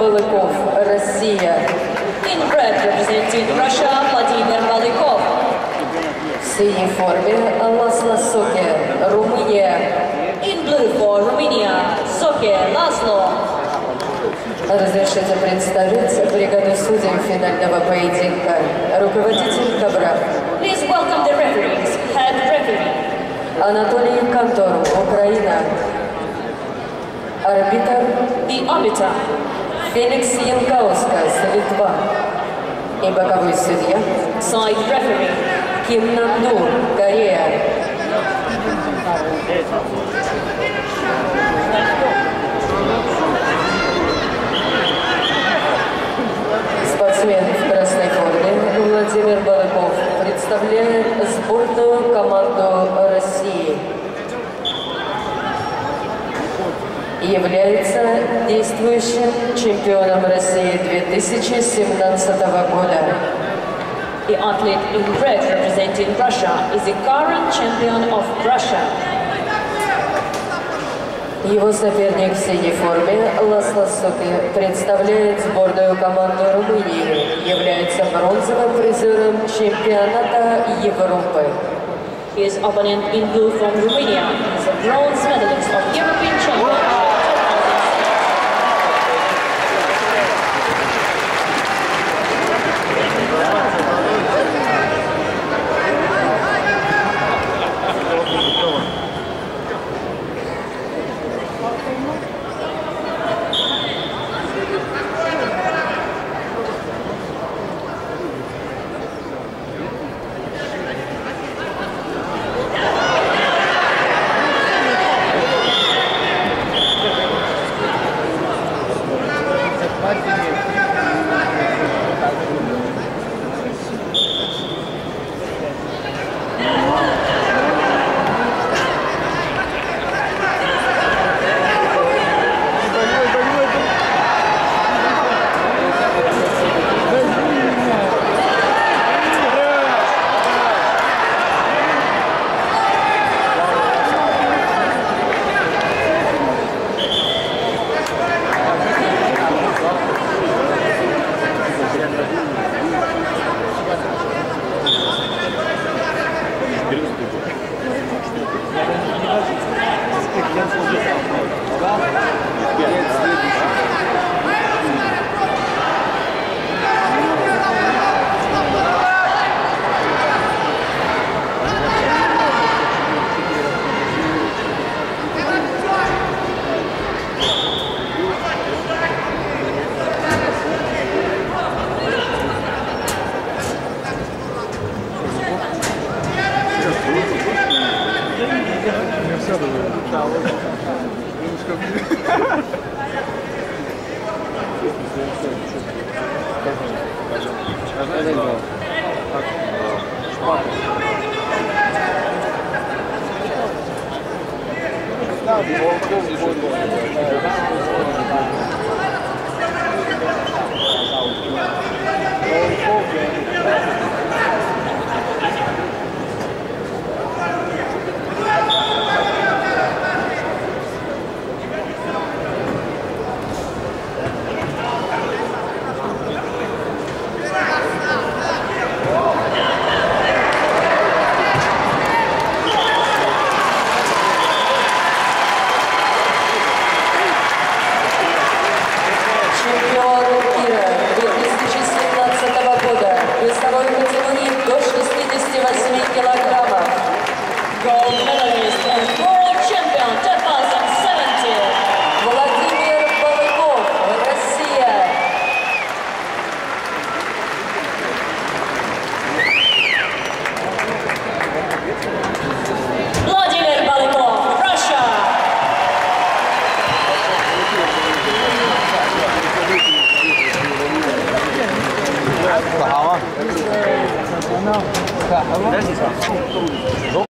Балыков, Россия. In red, representing Russia, Vladimir Balykov. В синей форме Ласло Соке, Румыния. In blue for Romania, Soke Laszlo. Разрешите представить бригаду судей финального поединка. Руководитель Кабрах. Please welcome the referees, head referee. Анатолий Конторов, Украина. Арбитр The arbiter, Феликс Янкаускас, Литва. И боковой судья side referee. Ким Нандур, Корея. Спортсмен в красной форме Владимир Балыков представляет сборную команду России. Является действующим чемпионом России 2017 года. The athlete in red, representing Russia, is the current champion of Russia. Его соперник в синей форме Ласло Соке представляет сборную команду Румынии, является бронзовым призером чемпионата Европы. His opponent in blue from Romania is a bronze medalist of European Championship.